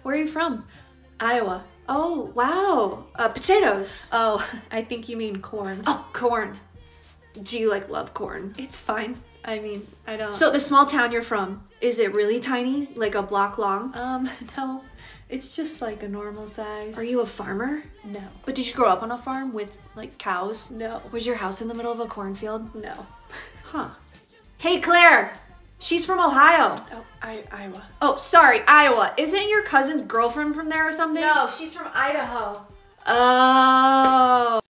Where are you from? Iowa. Oh, wow. Potatoes. Oh, I think you mean corn. Oh, corn. Do you like love corn? It's fine. I mean, I don't. So the small town you're from, is it really tiny? Like a block long? No. It's just like a normal size. Are you a farmer? No. But did you grow up on a farm with like cows? No. Was your house in the middle of a cornfield? No. Huh. Hey, Claire. She's from Ohio. Oh, Iowa. Oh, sorry, Iowa. Isn't your cousin's girlfriend from there or something? No, she's from Idaho. Oh.